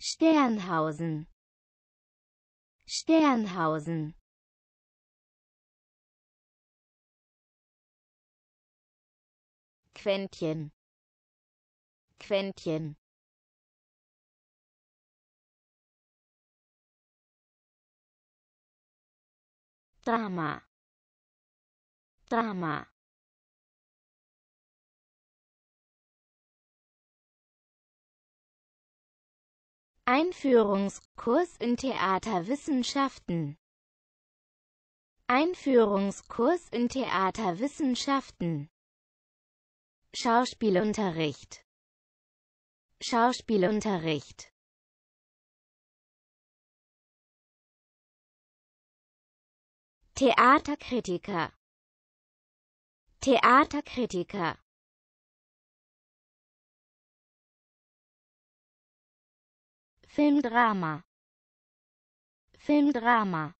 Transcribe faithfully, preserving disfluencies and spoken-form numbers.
Sternhausen, Sternhausen. Quäntchen, Quäntchen. Drama, Drama. Einführungskurs in Theaterwissenschaften. Einführungskurs in Theaterwissenschaften. Schauspielunterricht, Schauspielunterricht. Theaterkritiker, Theaterkritiker. Filmdrama, Filmdrama.